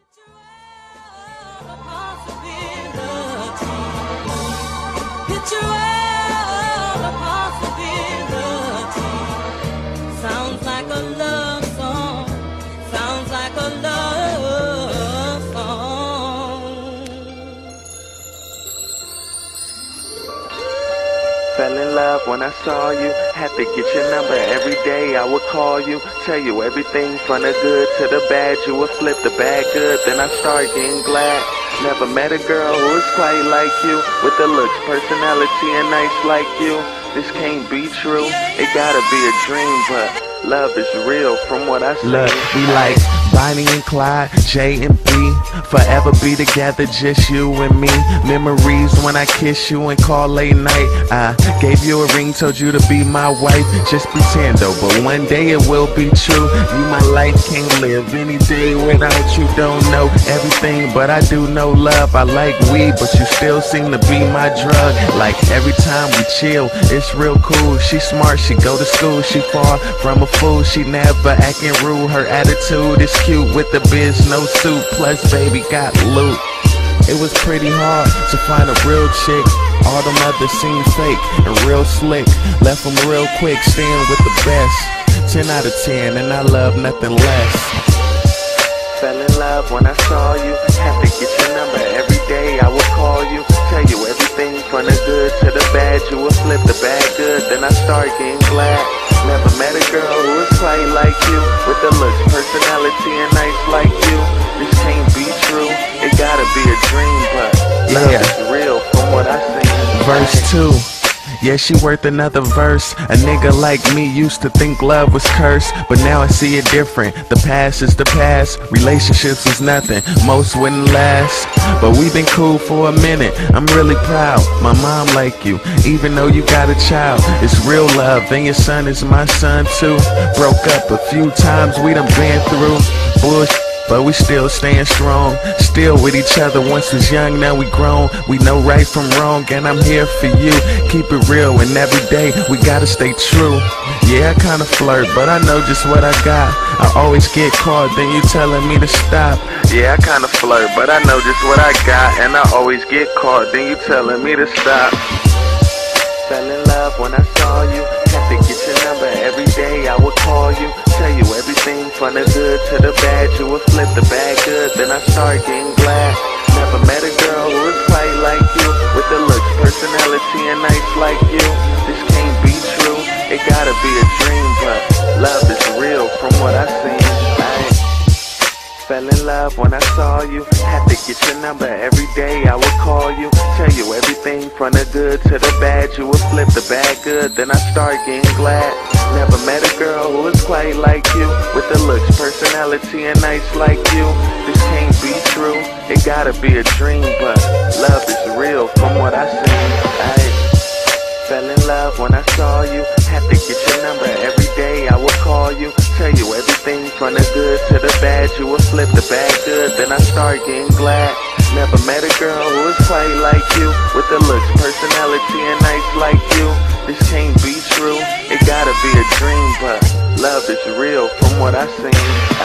Picture world of possibility. Sounds like a love song. Sounds like a love song. Fell in love when I saw you. Had to get your number every day. I would call you, tell you everything from the good to the bad. You would flip the bad good, then I start getting glad. Never met a girl who was quite like you, with the looks, personality, and nice like you. This can't be true. It gotta be a dream, but love is real from what I see. Look, we like Bonnie and Clyde, J and B. Forever be together, just you and me. Memories when I kiss you and call late night. I gave you a ring, told you to be my wife. Just pretend though, but one day it will be true. You my life, can't live any day without you. Don't know everything, but I do know love. I like weed, but you still seem to be my drug. Like every time we chill, it's real cool. She smart, she go to school, she far from a fool. She never acting rude, her attitude is cute. With the biz, no suit, plus baby got loot. It was pretty hard to find a real chick. All them others seem fake and real slick. Left them real quick, staying with the best. 10 out of 10, and I love nothing less. Fell in love when I saw you. Had to get your number every day. I would call you, tell you everything from the good to the bad. You would flip the bad good, then I start getting glad. Never met a girl who was quite like you, with the looks, personality, and nice like you. This can't be true. It gotta be a dream, but love is real from what I see. Verse 2. Yeah, she worth another verse. A nigga like me used to think love was cursed, but now I see it different. The past is the past, relationships is nothing, most wouldn't last. But we've been cool for a minute, I'm really proud. My mom like you, even though you got a child. It's real love, and your son is my son too. Broke up a few times, we done been through bullshit, but we still staying strong. Still with each other, once was young, now we grown. We know right from wrong, and I'm here for you. Keep it real, and every day we gotta stay true. Yeah, I kinda flirt, but I know just what I got. I always get caught, then you telling me to stop. Yeah, I kinda flirt, but I know just what I got. And I always get caught, then you telling me to stop. Fell in love when I saw you. Had to get your number every day. I would call you, tell you everything from the good to the bad. You would flip the bad good, then I start getting glad. Never met a girl who was quite like you, with the looks, personality, and nice like you. This can't be true. It gotta be a dream, but love is real from what I seen. Fell in love when I saw you. Had to get your number every day. I would call you, tell you everything from the good to the bad. You would flip the bad good, then I start getting glad. Never met a girl who was quite like you, with the looks, personality, and nice like you. This can't be true. It gotta be a dream, but love is real from what I seen. Fell in love when I saw you. Had to get your number every day. I would call you, tell you everything from the good to the bad. You would flip the bad good, then I start getting glad. Never met a girl who was quite like you, with the looks, personality, and nice like you. This can't be true. It gotta be a dream, but love is real from what I seen.